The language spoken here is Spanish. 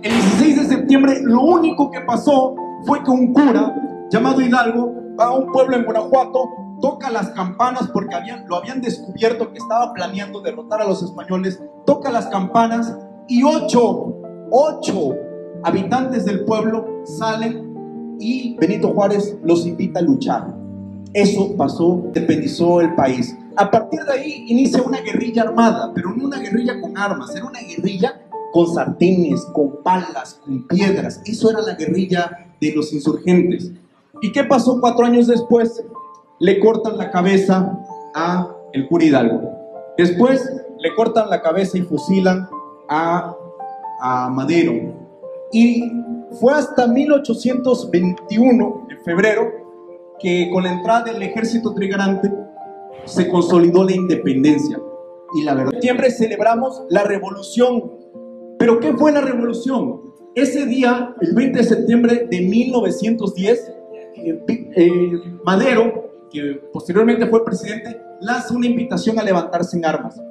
El 16 de septiembre lo único que pasó fue que un cura llamado Hidalgo va a un pueblo en Guanajuato, toca las campanas porque lo habían descubierto que estaba planeando derrotar a los españoles, toca las campanas y ocho habitantes del pueblo salen y Benito Juárez los invita a luchar. Eso pasó, independizó el país. A partir de ahí inicia una guerrilla armada, pero no una guerrilla con armas, era una guerrilla con sartenes, con palas, con piedras. Eso era la guerrilla de los insurgentes. ¿Y qué pasó 4 años después? Le cortan la cabeza a el cura Hidalgo. Después le cortan la cabeza y fusilan a Madero. Y fue hasta 1821, en febrero, que con la entrada del ejército trigarante se consolidó la independencia. Y la verdad, en septiembre celebramos la revolución. ¿Pero qué fue la revolución? Ese día, el 20 de septiembre de 1910, Madero, que posteriormente fue presidente, lanza una invitación a levantarse en armas.